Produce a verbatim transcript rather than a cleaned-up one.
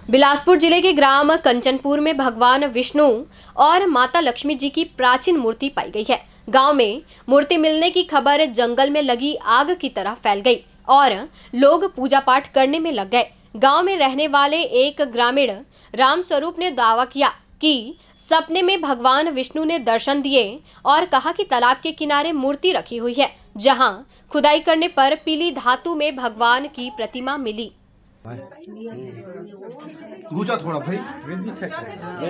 बिलासपुर जिले के ग्राम कंचनपुर में भगवान विष्णु और माता लक्ष्मी जी की प्राचीन मूर्ति पाई गई है। गांव में मूर्ति मिलने की खबर जंगल में लगी आग की तरह फैल गई और लोग पूजा पाठ करने में लग गए। गांव में रहने वाले एक ग्रामीण राम स्वरूप ने दावा किया कि सपने में भगवान विष्णु ने दर्शन दिए और कहा कि तालाब के किनारे मूर्ति रखी हुई है, जहां खुदाई करने पर पीली धातु में भगवान की प्रतिमा मिली। पूछा थोड़ा भाई।